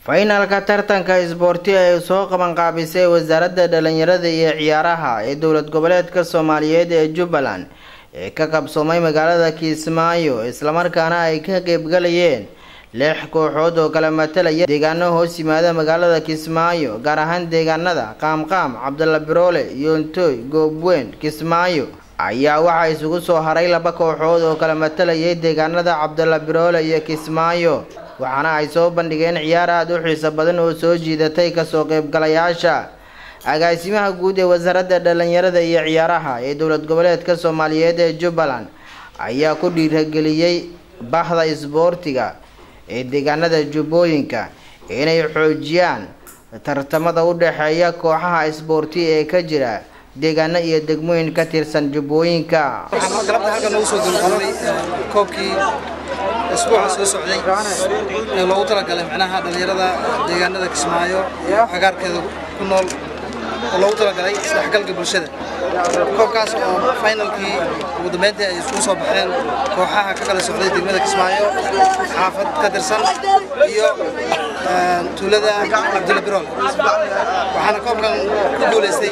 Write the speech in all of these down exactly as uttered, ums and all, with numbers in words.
Finalka tartanka isboorti ee soo qaban qaabisay wasaaradda dhalinyarada iyo ciyaaraha ee dowlad goboleedka Soomaaliyeed ee Jubbaland ee ka qabsoomay magaalada Kismaayo isla markaana ay ka qayb galayeen lix kooxood oo kala matalaya deegaano hoos yimaada magaalada Kismaayo gaar ahaan deegaanada Qaamqaam, Cabdalla Biroole, Yoontoy, Goobweyn, Kismaayo ayaa waxa isugu soo haray laba kooxood oo kala matalaya deegaanada Cabdalla Biroole iyo Kismaayo waxaana ay soo bandhigeen ciyaar aad u xiiso badan oo soo jiidatay ka soo qayb galayaasha agaasimaha guud ee wasaaradda dhalinyarada iyo ciyaaraha ee dowlad goboleedka Soomaaliyeed ee Jubbaland ayaa ku dhiirigeliyay bahda isboortiga ee deegaanada Jubbooyinka inay xoojiyaan tartamada u dhaxeeya kooxaha isboorti ee ka jira deegaano iyo degmooyin ka tirsan Jubbooyinka. waxaan galabta halkan ugu soo gudbinay koobkii isbuuca soo socday ee loogu talagalay macnaha dhalinyarada deegaanada Kismaayo xagaarkeeda ku nool oo loogu talagalay isdhexgalka bulshada. koobkaas oo finalkii ugu dambeyntii ay isku soo baxeen kooxaha ka kala socday degmada Kismaayo xaafad ka tirsan iyo tuulada Cabdalla Biroole. waxaana koobkan ku guuleystay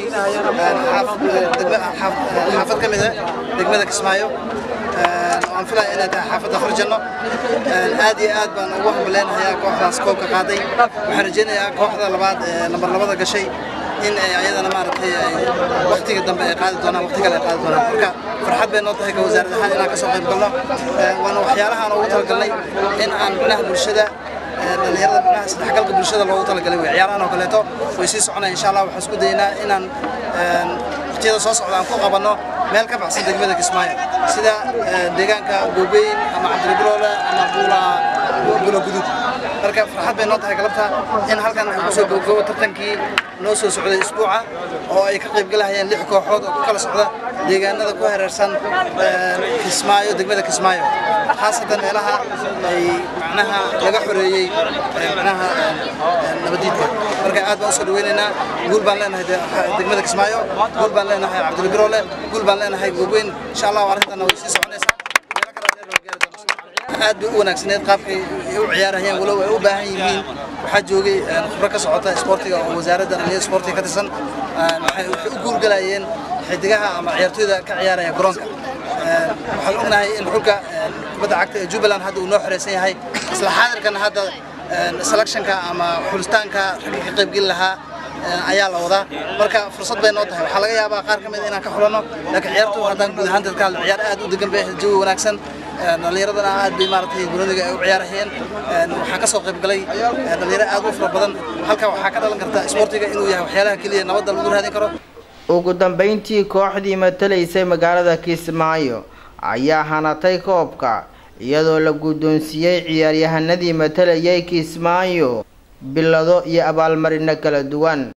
xaafad ka mid ah degmada Kismaayo aan filay inay tahay xaafadda Farjano. aad iyo aad baan ugu hambaleynayaa kooxdaas koobka qaaday. waxaan rajeynayaa kooxda labaad ee lambar labada gashay in ay ayadana maaragtay waqtiga dambe ay qaadi doonaan waqti kale ay qaadi doonaan. marka farxad bay noo tahay ka wasaaradda ahaan inaan ka soo qayb galno. waana waxyaalaha aan ugu talagalnay in aan gudaha bulshada dhalinyarada gudaha isdhexgalka bulshada loogu talagalay way ciyaarahan oo kaleeto way sii soconayaan insha Allah. waxaan isku daynaa inaan waqtiyada soo socda aan ku qabanno meel ka baxsan degmada Kismaayo sida deegaanka Goobweyn ama Cabdalla Biroole ama Buula Buula Guduud. marka farxad bay noo tahay galabta in halkan aan kusoo gudbo tartankii noo soo socday isbuuca oo ay ka qayb galayeen lix kooxood oo kala socda deegaanada ku hareersan Kismaayo degmada Kismaayo khaasatan meelaha ay macnaha laga xoreeyay macnaha nabadiidka. marka aad baan soo dhaweynaynaa guul baan leenahay degmada Kismaayo, guul baan leenahay Cabdalla Biroole, guul baan leenahay Goobweyn. insha Allah arrintan way sii soconaysaa. aad bay u wanaagsaneed qaabkay u ciyaarayeen walow ay u baahan yihiin. waxaa joogay khubro ka socota isboortiga oo wasaaradda dhalinyarada isboortiga ka tirsan. waxay u guul galayeen xidigaha ama ciyaartooyda ka ciyaaraya garoonka. waxaan ognahay in xulka kubadda cagta ee Jubbaland hadda uu noo xoreysan yahay isla xaadirkan hadda selectionka ama xulistaanka ragga ka qayb gali lahaa ayaa la wadaa. marka fursad bay noo tahay. waxaa laga yaabaa qaar ka mid inaan ka xulano laakiin ciyaartu haddaan guud ahaan dadka ciyaar aad u degan bay jawi wanaagsan. dhalinyaradana aad bay maaragtay guraniga ay u ciyaarayeen. waxaan ka soo qayb galay dhalinyaro aad u fara badan. halka waxaa ka dhalan karta isboortiga inuu yahay waxyaalaha kaliya nabadda lagu raadin karo. ugu dambeyntii kooxdii matalaysay magaalada Kismaayo ayaa hanatay koobka iyadoo la guddoonsiiyay ciyaaryahanadii matalayay Kismaayo bilado iyo abaalmarino kala duwan.